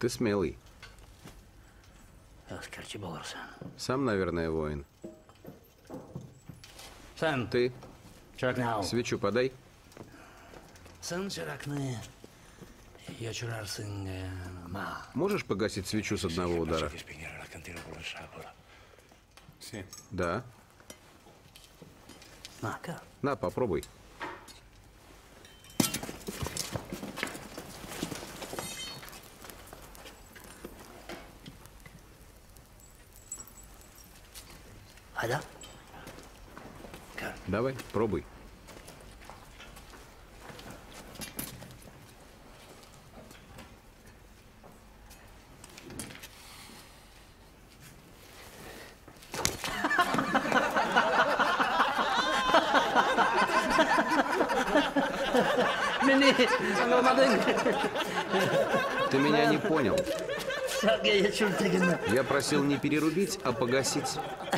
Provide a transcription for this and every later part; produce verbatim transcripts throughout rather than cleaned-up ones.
Ты смелый. Сам, наверное, воин. Ты свечу подай. Можешь погасить свечу с одного удара? Да. На, попробуй. Давай, пробуй. Ты меня не понял. Я просил не перерубить, а погасить.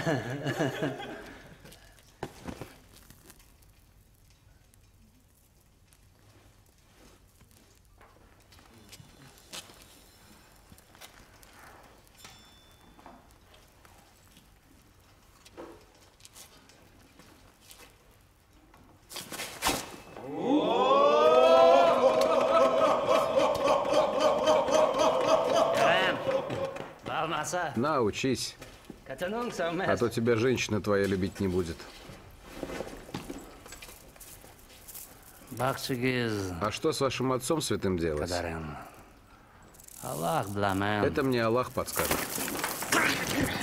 На, учись. А то тебя женщина твоя любить не будет. А что с вашим отцом святым делать? Это мне Аллах подскажет.